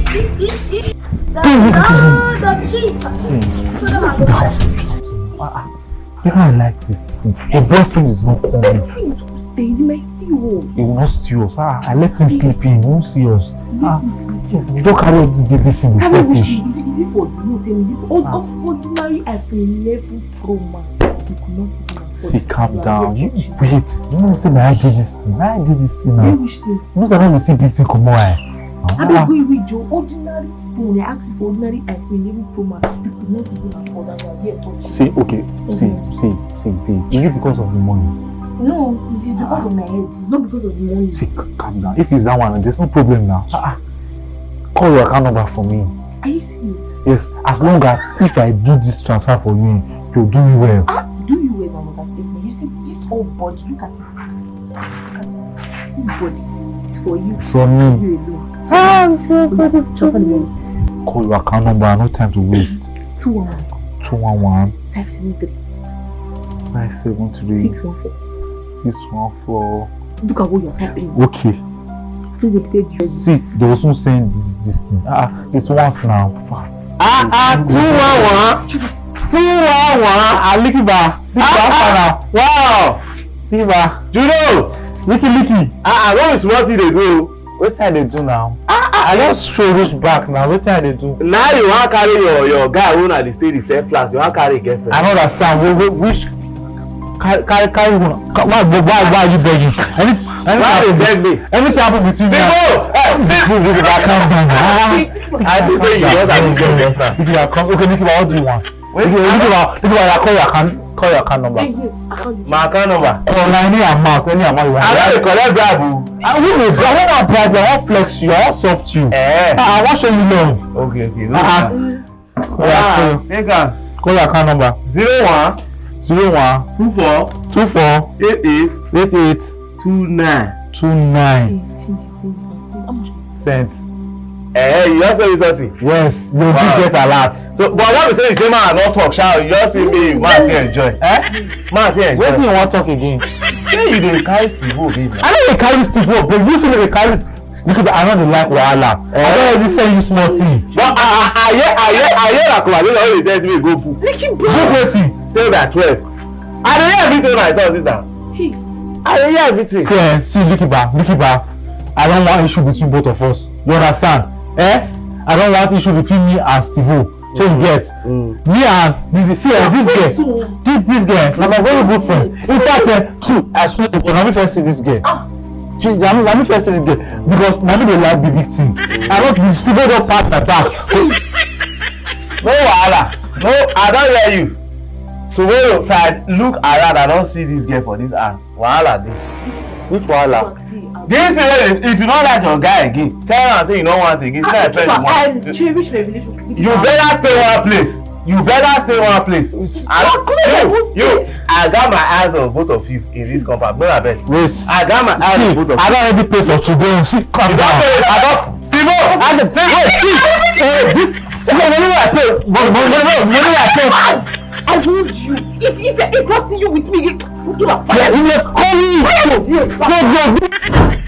The blood of Jesus. So the man you can't like this thing. Your boyfriend is not coming. He might see us. He will not see us. I let him sleep in. He won't see us. Yes, you don't carry this baby thing. Is it for you? Ordinary iPhone 11 Pro Max. You could not even afford. See, calm down. You wait. You know, say I did this thing. I did this thing now. You know, that not the same big thing come on. I've been going with Joe. Ordinary phone. I asked for ordinary iPhone 11 Pro Max. You could not even afford that. See, okay. See, babe. Is it because of the money? No, it's because of my head. It's not because of the money. See, calm down. If it's that one, there's no problem now. Call your account number for me. Are you serious? Yes, as long as if I do this transfer for you, you'll do me well. Do you well is an understatement. You see, this whole body, look at it. Look at it. This body is for you. From me. You alone. I'm so good. Transfer the money. Call your account number, no time to waste. 211 573 573 614. 614. Look at what you're typing. Okay. See, they will soon send this thing. It's once now. 211. 211. Likiba. Wow. Likiba. Judo. Licky. What is what they do? What time they do now? I just straight reach back now. What time they do? Now you want to carry your guy who at the state is self flat. You want to carry a girlfriend. I know that sound. Which carry why are you begging? Why you beg me? Anything happen between me and I didn't say you just have to get now. Okay, Likiba, what do you want? Likiba, call your account number. Yes, my account number. Any amount you want. I don't collect bribe. I won't bribe you. I won't flex you. I won't soft you. I won't show you love. Okay. Take her. Call your account number. 01 24 88 29 cent. You just say something. Yes, you do get a lot. So, but what we say is say man not talk shall you just see me man say enjoy. Man say enjoy. Wait till you want talk again. Say you dey carry Steve baby. I know they carry Steve but you say they carry because I know they like wahala. I don't already send you small thing. But I hear that conversation already tells me go book. Go waiting. Say that 12. I dey hear everything when I talk sister. I dey hear everything. See Likiba, I don't want issue between both of us. You understand? I don't want issue between me and Steve. So you get me and this girl, like my very good friend. In fact, I swear to God, let me first see this girl. Let me first see this girl because let me dey like the big thing. I don't Steve don't pass my back. No wahala. No, I don't hear you. So when if I look around, I don't see this girl for this house. Wahala dey. Which wahala? This thing, if you don't like your guy again, tell her and say you don't want again. Say I friend you want. I cherish my relationship. You better stay one place. I got my eyes on both of you in this compound. No, I bet. I got my eyes on both of you. I don't already pay for today. See, calm down. Steve-O! Money I pay. I told you. If I see you with me, you do that. Yeah, call me.